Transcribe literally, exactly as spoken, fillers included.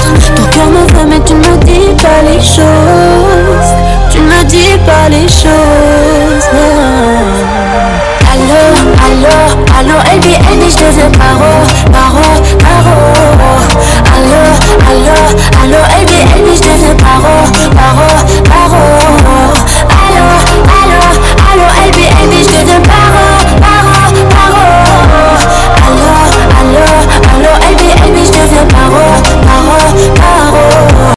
Ton cœur me veut mais tu ne me dis pas les choses. Tu ne me dis pas les choses.